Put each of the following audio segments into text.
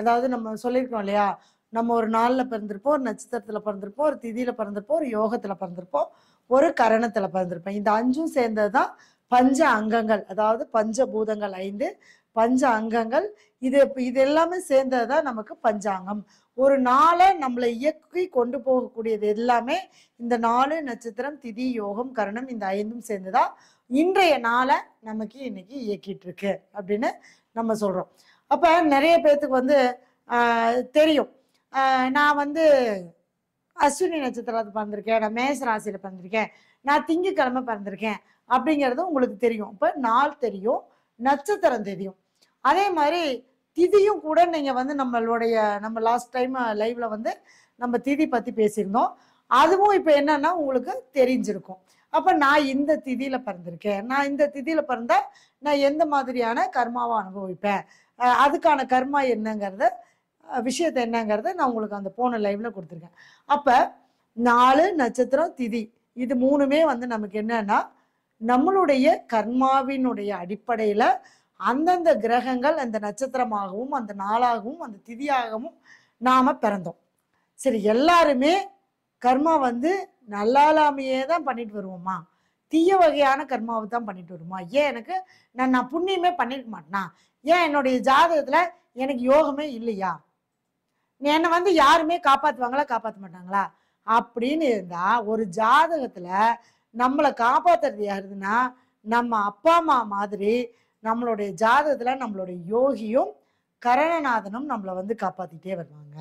அதாவது நம்ம சொல்லியிருக்கோம் இல்லையா, நம்ம ஒரு நாள்ல பிறந்திருப்போம், ஒரு நட்சத்திரத்துல பிறந்திருப்போம், ஒரு திதியில பிறந்திருப்போம், ஒரு யோகத்துல பிறந்திருப்போம், ஒரு கரணத்துல பிறந்திருப்போம். இந்த 5ம் சேர்ந்தது தான் பஞ்ச அங்கங்கள். அதாவது பஞ்சபூதங்கள் 5, பஞ்ச அங்கங்கள். இது இது எல்லாமே சேர்ந்தது தான் நமக்கு பஞ்சாங்கம். ஒரு நாளை நம்மளை இயக்கி கொண்டு போகக்கூடியது எல்லாமே இந்த 4 நட்சத்திரம், திதி, யோகம், கரணம் இந்த 5ம் சேர்ந்துதான் இன்றைய நாளை நமக்கு இன்னைக்கு இயக்கிட்டு இருக்கு அப்படின்னு நம்ம சொல்றோம். அப்ப நிறைய பேர்த்துக்கு வந்து தெரியும், நான் வந்து அஸ்வினி நட்சத்திரத்தை பிறந்திருக்கேன், நான் மேச ராசியில பிறந்திருக்கேன், நான் திங்கக்கிழமை பிறந்திருக்கேன் அப்படிங்கிறது உங்களுக்கு தெரியும். இப்ப நாள் தெரியும், நட்சத்திரம் தெரியும். அதே மாதிரி திதியும் கூட நீங்க வந்து நம்ம லாஸ்ட் டைம் லைவ்ல வந்து நம்ம திதி பத்தி பேசியிருந்தோம். அதுவும் இப்ப என்னன்னா உங்களுக்கு தெரிஞ்சிருக்கும். அப்ப நான் இந்த திதியில பிறந்திருக்கேன், நான் இந்த திதியில பிறந்தா நான் எந்த மாதிரியான கர்மாவை அனுபவிப்பேன், அதுக்கான கர்மா என்னங்கிறத விஷயத்த என்னங்கிறத நான் உங்களுக்கு அந்த போன லைவ்ல கொடுத்துருக்கேன். அப்ப 4 நட்சத்திரம் திதி இது 3மே வந்து நமக்கு என்னன்னா நம்மளுடைய கர்மாவினுடைய அடிப்படையில அந்தந்த கிரகங்கள் அந்த நட்சத்திரமாகவும் அந்த நாளாகவும் அந்த திதியாகவும் நாம பிறந்தோம். சரி, எல்லாருமே கர்மா வந்து நல்லாலாமையே தான் பண்ணிட்டு வருவோமா, தீய வகையான கர்மாவை தான் பண்ணிட்டு வருமா? ஏன் எனக்கு நான் புண்ணியமே பண்ணிருக்க மாட்டேனா? ஏன் என்னுடைய ஜாதகத்துல எனக்கு யோகமே இல்லையா? என்னை வந்து யாருமே காப்பாத்துவாங்களா காப்பாற்ற மாட்டாங்களா அப்படின்னு இருந்தா, ஒரு ஜாதகத்துல நம்மளை காப்பாத்துறது யாருதுன்னா நம்ம அப்பா அம்மா மாதிரி நம்மளுடைய ஜாதகத்துல நம்மளுடைய யோகியும் கரணநாதனும் நம்மளை வந்து காப்பாத்திட்டே வருவாங்க.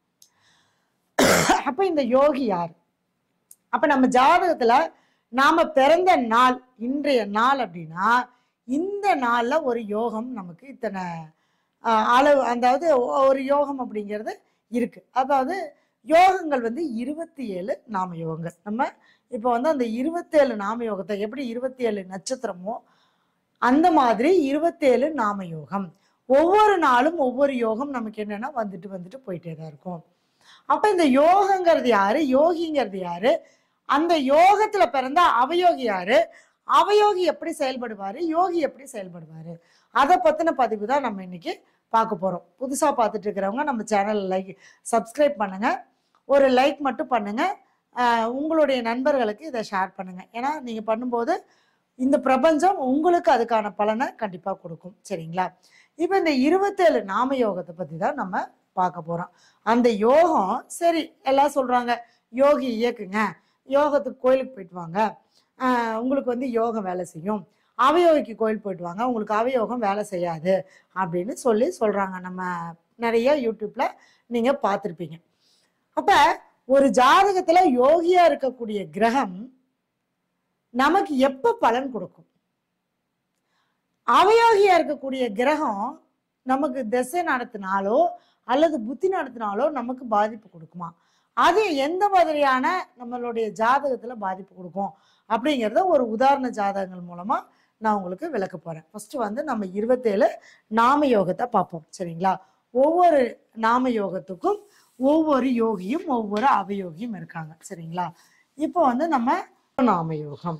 அப்ப இந்த யோகி யார்? அப்ப நம்ம ஜாதகத்துல நாம பிறந்த நாள் இன்றைய நாள் அப்படின்னா இந்த நாள்ல ஒரு யோகம் நமக்கு இத்தனை அளவு, அதாவது ஒரு யோகம் அப்படிங்கிறது இருக்கு. அதாவது யோகங்கள் வந்து 27 நாம யோகங்கள். நம்ம இப்போ வந்து அந்த 27 நாம யோகத்தை எப்படி 27 நட்சத்திரமோ அந்த மாதிரி 27 நாம யோகம். ஒவ்வொரு நாளும் ஒவ்வொரு யோகம் நமக்கு என்னன்னா வந்துட்டு வந்துட்டு போயிட்டே தான் இருக்கும். அப்ப இந்த யோகங்கிறது யாரு, யோகிங்கிறது யாரு, அந்த யோகத்துல பிறந்த அவயோகி யாரு, அவயோகி எப்படி செயல்படுவாரு, யோகி எப்படி செயல்படுவாரு, அதை பத்தின பதிவு தான் நம்ம இன்னைக்கு பார்க்க போறோம். புதுசா பார்த்துட்டு இருக்கிறவங்க நம்ம சேனல் சப்ஸ்கிரைப் பண்ணுங்க, ஒரு லைக் மட்டும் பண்ணுங்க, உங்களுடைய நண்பர்களுக்கு இதை ஷேர் பண்ணுங்க. ஏன்னா நீங்க பண்ணும்போது இந்த பிரபஞ்சம் உங்களுக்கு அதுக்கான பலனை கண்டிப்பா கொடுக்கும். சரிங்களா? இப்ப இந்த 27 நாம யோகத்தை பத்தி தான் நம்ம பார்க்க போறோம். அந்த யோகம் சரி எல்லாம் சொல்றாங்க யோகி இயக்குங்க, யோகத்துக்கு கோயிலுக்கு போயிட்டு வாங்க, உங்களுக்கு வந்து யோகம் வேலை செய்யும், அவயோகிக்கு கோயில் போயிட்டு வாங்க, உங்களுக்கு அவயோகம் வேலை செய்யாது அப்படின்னு சொல்றாங்க. நம்ம நிறைய யூடியூப்ல நீங்க பார்த்துருப்பீங்க. அப்ப ஒரு ஜாதகத்துல யோகியா இருக்கக்கூடிய கிரகம் நமக்கு எப்ப பலன் கொடுக்கும்? அவயோகியா இருக்கக்கூடிய கிரகம் நமக்கு திசை நடத்தினாலோ அல்லது புத்தி நடத்தினாலோ நமக்கு பாதிப்பு கொடுக்குமா? அது எந்த மாதிரியான நம்மளுடைய ஜாதகத்துல பாதிப்பு கொடுக்கும் அப்படிங்கிறத ஒரு உதாரண ஜாதகங்கள் மூலமா நான் உங்களுக்கு விளக்க போறேன். ஃபர்ஸ்ட் வந்து நம்ம 27 நாம யோகத்தை பார்ப்போம். சரிங்களா? ஒவ்வொரு நாம யோகத்துக்கும் ஒவ்வொரு யோகியும் ஒவ்வொரு அவயோகியும் இருக்காங்க. சரிங்களா? இப்போ வந்து நம்ம நாம யோகம்.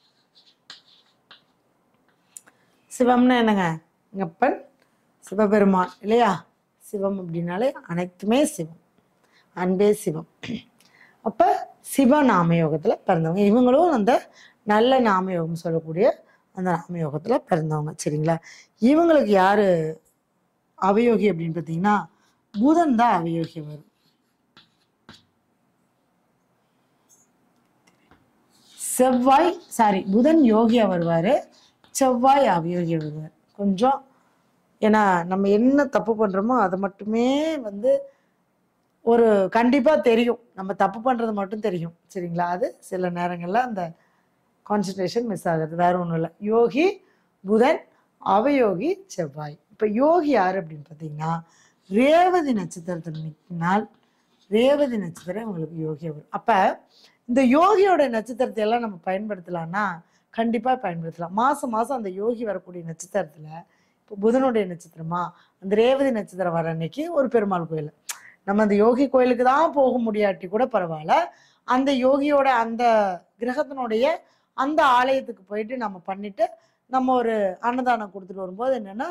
சிவம்னா என்னங்க? அப்பன் சிவபெருமான் இல்லையா? சிவம் அப்படின்னாலே அனைத்துமே சிவம், அன்பே சிவம். அப்ப சிவ நாமயோகத்துல பிறந்தவங்க இவங்களும் அந்த நல்ல நாமயோகம் சொல்லக்கூடிய அந்த நாமயோகத்துல பிறந்தவங்க. சரிங்களா? இவங்களுக்கு யாரு அவயோகி அப்படின்னு பார்த்தீங்கன்னா புதன் தான் அவயோகி வரும். புதன் யோகியா வருவாரு, செவ்வாய் அவயோகியா வருவார். கொஞ்சம் ஏன்னா நம்ம என்ன தப்பு பண்றோமோ அதை மட்டுமே வந்து ஒரு கண்டிப்பா தெரியும், நம்ம தப்பு பண்றது மட்டும் தெரியும். சரிங்களா? அது சில நேரங்கள்ல அந்த கான்சன்ட்ரேஷன் மிஸ் ஆகுது, வேற ஒன்றும் இல்லை. யோகி புதன், அவயோகி செவ்வாய். இப்ப யோகி யாரு அப்படின்னு பார்த்தீங்கன்னா ரேவதி நட்சத்திரத்தில் நிற்கினால் ரேவதி நட்சத்திரம் உங்களுக்கு யோகியா வரும். அப்ப இந்த யோகியோட நட்சத்திரத்தை எல்லாம் நம்ம பயன்படுத்தலாம்னா கண்டிப்பா பயன்படுத்தலாம். மாசம் மாசம் அந்த யோகி வரக்கூடிய நட்சத்திரத்துல இப்போ புதனுடைய நட்சத்திரமா அந்த ரேவதி நட்சத்திரம் வர அன்னைக்கு ஒரு பெருமாள் கோயில், நம்ம அந்த யோகி கோயிலுக்கு தான் போக முடியாட்டி கூட பரவாயில்ல, அந்த யோகியோட அந்த கிரகத்தினுடைய அந்த ஆலயத்துக்கு போயிட்டு நம்ம பண்ணிட்டு நம்ம ஒரு அன்னதானம் கொடுத்துட்டு வரும்போது என்னன்னா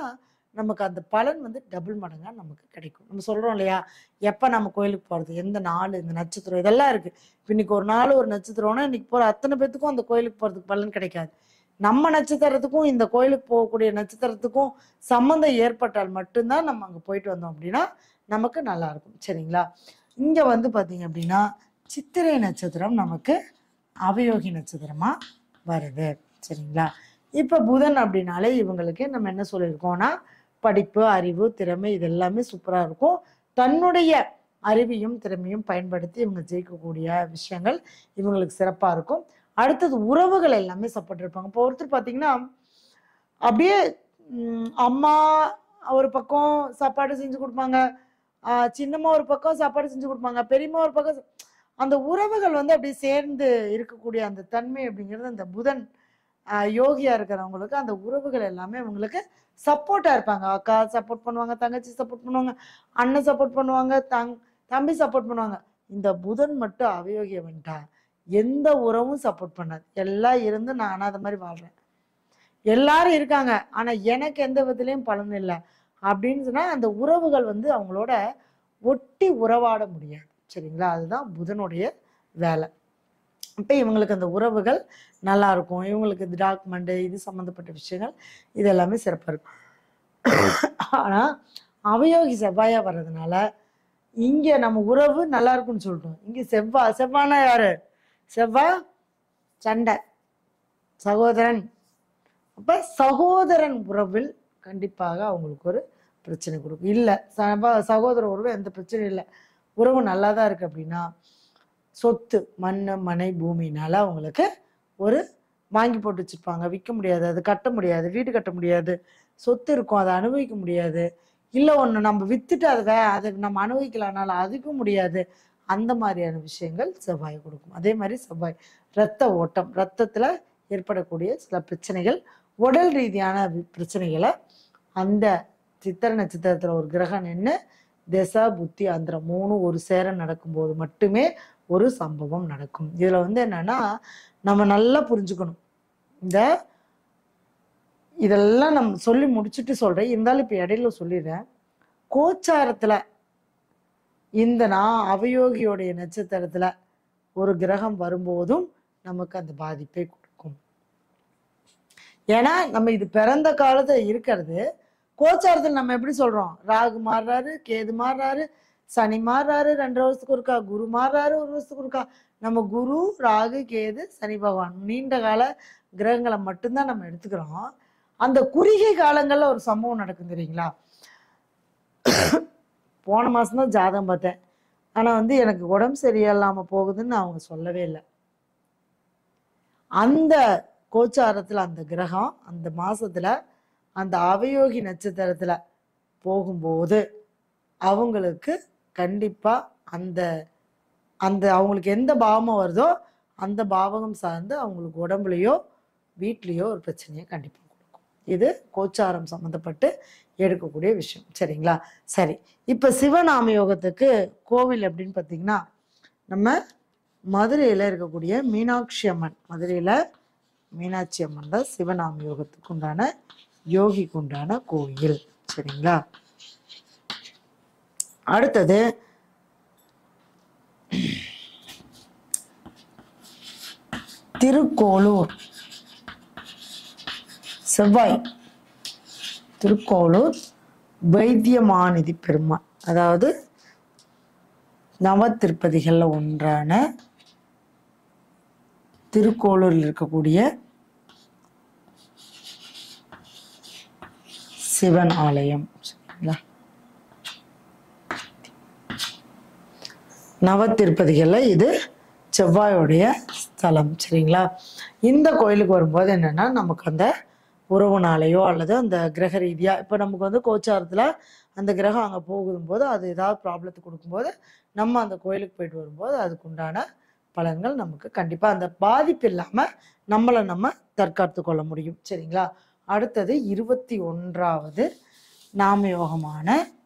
நமக்கு அந்த பலன் வந்து டபுள் மடங்காக நமக்கு கிடைக்கும். நம்ம சொல்கிறோம் இல்லையா, எப்போ நம்ம கோயிலுக்கு போகிறது, எந்த நாள், இந்த நட்சத்திரம், இதெல்லாம் இருக்குது. இப்போ இன்றைக்கி ஒரு நாள் ஒரு நட்சத்திரம்னா இன்றைக்கி போகிற அத்தனை பேர்த்துக்கும் அந்த கோயிலுக்கு போகிறதுக்கு பலன் கிடைக்காது. நம்ம நட்சத்திரத்துக்கும் இந்த கோயிலுக்கு போகக்கூடிய நட்சத்திரத்துக்கும் சம்மந்தம் ஏற்பட்டால் மட்டும்தான் நம்ம அங்கே போயிட்டு வந்தோம் அப்படின்னா நமக்கு நல்லாயிருக்கும். சரிங்களா? இங்கே வந்து பார்த்தீங்க அப்படின்னா சித்திரை நட்சத்திரம் நமக்கு அவயோகி நட்சத்திரமாக வருது. சரிங்களா? இப்போ புதன் அப்படின்னாலே இவங்களுக்கு நம்ம என்ன சொல்லியிருக்கோம்னா படிப்பு, அறிவு, திறமை இது எல்லாமே சூப்பராக இருக்கும். தன்னுடைய அறிவையும் திறமையும் பயன்படுத்தி இவங்க ஜெயிக்கக்கூடிய விஷயங்கள் இவங்களுக்கு சிறப்பாக இருக்கும். அடுத்தது உறவுகள் எல்லாமே சப்போர்ட் இருப்பாங்க. இப்போ ஒருத்தர் பார்த்தீங்கன்னா அப்படியே அம்மா ஒரு பக்கம் சாப்பாடு செஞ்சு கொடுப்பாங்க, சின்னம்மா ஒரு பக்கம் சாப்பாடு செஞ்சு கொடுப்பாங்க, பெரியம்மா ஒரு பக்கம். அந்த உறவுகள் வந்து அப்படியே சேர்ந்து இருக்கக்கூடிய அந்த தன்மை அப்படிங்கிறது அந்த புதன் யோகியா இருக்கிறவங்களுக்கு அந்த உறவுகள் எல்லாமே அவங்களுக்கு சப்போர்ட்டா இருப்பாங்க. அக்கா சப்போர்ட் பண்ணுவாங்க, தங்கச்சி சப்போர்ட் பண்ணுவாங்க, அண்ணன் சப்போர்ட் பண்ணுவாங்க, தம்பி சப்போர்ட் பண்ணுவாங்க. இந்த புதன் மட்டும் அவயோகிய வந்துட்டா எந்த உறவும் சப்போர்ட் பண்ணாது. எல்லாம் இருந்து நான் அனாத மாதிரி வாழ்றேன், எல்லாரும் இருக்காங்க ஆனா எனக்கு எந்த விதத்துலயும் பலன் இல்லை அப்படின்னு சொன்னா அந்த உறவுகள் வந்து அவங்களோட ஒட்டி உறவாட முடியாது. சரிங்களா? அதுதான் புதனுடைய வேலை. இப்போ இவங்களுக்கு அந்த உறவுகள் நல்லா இருக்கும். இவங்களுக்கு இந்த டாக்குமெண்ட் இது சம்மந்தப்பட்ட விஷயங்கள் இது எல்லாமே சிறப்பாக இருக்கும். ஆனால் அவயோகி செவ்வாயா வர்றதுனால இங்கே நம்ம உறவு நல்லா இருக்குன்னு சொல்லிட்டோம். இங்கே செவ்வானா யாரு? செவ்வாய் சண்டை, சகோதரன். அப்போ சகோதரன் உறவில் கண்டிப்பாக அவங்களுக்கு ஒரு பிரச்சனை கொடுக்கும். இல்லை சகோதர உறவு எந்த பிரச்சனையும் இல்லை, உறவு நல்லா தான் இருக்குது அப்படின்னா சொத்து, மண், மனை, பூமினால அவங்களுக்கு ஒரு வாங்கி போட்டு வச்சுருப்பாங்க, விற்க முடியாது, அது கட்ட முடியாது, வீடு கட்ட முடியாது, சொத்து இருக்கும் அதை அனுபவிக்க முடியாது. இல்லை ஒன்று நம்ம விற்றுட்டு அதை நம்ம அனுபவிக்கலானாலும் அதுக்கும் முடியாது. அந்த மாதிரியான விஷயங்கள் செவ்வாய் கொடுக்கும். அதே மாதிரி செவ்வாய் இரத்த ஓட்டம், ரத்தத்தில் ஏற்படக்கூடிய சில பிரச்சனைகள், உடல் ரீதியான பிரச்சனைகளை அந்த சித்திரை நட்சத்திரத்தில் ஒரு கிரகம் நின்று திசா புத்தி அந்தரம் 3 ஒரு சேர நடக்கும்போது மட்டுமே ஒரு சம்பவம் நடக்கும். இதில் வந்து என்னன்னா நம்ம நல்லா புரிஞ்சுக்கணும். இதெல்லாம் நம்ம சொல்லி முடிச்சுட்டு சொல்கிறேன், இருந்தாலும் இப்போ இடையில சொல்லிடுறேன். கோச்சாரத்தில் இந்த அவயோகியோடைய நட்சத்திரத்தில் ஒரு கிரகம் வரும்போதும் நமக்கு அந்த பாதிப்பை கொடுக்கும். ஏன்னா நம்ம இது பிறந்த காலத்தில் இருக்கிறது. கோச்சாரத்தில் நம்ம எப்படி சொல்கிறோம், ராகு மாறுறாரு, கேது மாறுறாரு, சனி மாறுறாரு, 2 வருஷத்துக்கு ஒருக்கா, குரு மாறுறாரு 1 வருஷத்துக்கு ஒருக்கா. நம்ம குரு, ராகு, கேது, சனி பகவான் நீண்ட கால கிரகங்களை மட்டும்தான் நம்ம எடுத்துக்கிறோம். அந்த குறுகிய காலங்களில் ஒரு சம்பவம் நடக்கும் தெரியுங்களா? போன மாதம்தான் ஜாதகம் பார்த்தேன், ஆனால் வந்து எனக்கு உடம்பு சரியில்லாமல் போகுதுன்னு அவங்க சொல்லவே இல்லை. அந்த கோச்சாரத்தில் அந்த கிரகம் அந்த மாதத்தில் அந்த அவயோகி நட்சத்திரத்தில் போகும்போது அவங்களுக்கு கண்டிப்பாக அந்த அந்த அவங்களுக்கு எந்த பாவம் வருதோ அந்த பாவகம் சார்ந்து அவங்களுக்கு உடம்புலையோ வீட்லேயோ ஒரு பிரச்சனையை கண்டிப்பாக கொடுக்கும். இது கோச்சாரம் சம்மந்தப்பட்டு எடுக்கக்கூடிய விஷயம். சரிங்களா? சரி, இப்போ சிவநாம யோகத்துக்கு கோவில் அப்படின்னு பார்த்தீங்கன்னா நம்ம மதுரையில் இருக்கக்கூடிய மீனாட்சி அம்மன், மதுரையில் மீனாட்சி அம்மன் தான் சிவநாம யோகத்துக்கு உண்டான யோகிக்கு உண்டான கோயில். சரிங்களா? அடுத்தது திருக்கோளூர் செவ்வாய், திருக்கோளூர் வைத்தியமாநிதி பெருமாள், அதாவது நவ திருப்பதிகளில் ஒன்றான திருக்கோளூரில் இருக்கக்கூடிய சிவன் ஆலயம். சரிங்களா? நவ திருப்பதிகளில் இது செவ்வாயோடைய ஸ்தலம். சரிங்களா? இந்த கோயிலுக்கு வரும்போது என்னென்னா நமக்கு அந்த உறவுனாலேயோ அல்லது அந்த கிரக ரீதியாக இப்போ நமக்கு வந்து கோச்சாரத்தில் அந்த கிரகம் அங்கே போகும்போது அது ஏதாவது ப்ராப்ளத்தை கொடுக்கும்போது நம்ம அந்த கோயிலுக்கு போயிட்டு வரும்போது அதுக்குண்டான பலன்கள் நமக்கு கண்டிப்பாக அந்த பாதிப்பு இல்லாமல் நம்மளை நம்ம தற்காத்து கொள்ள முடியும். சரிங்களா? அடுத்தது 21வது நாம யோகமான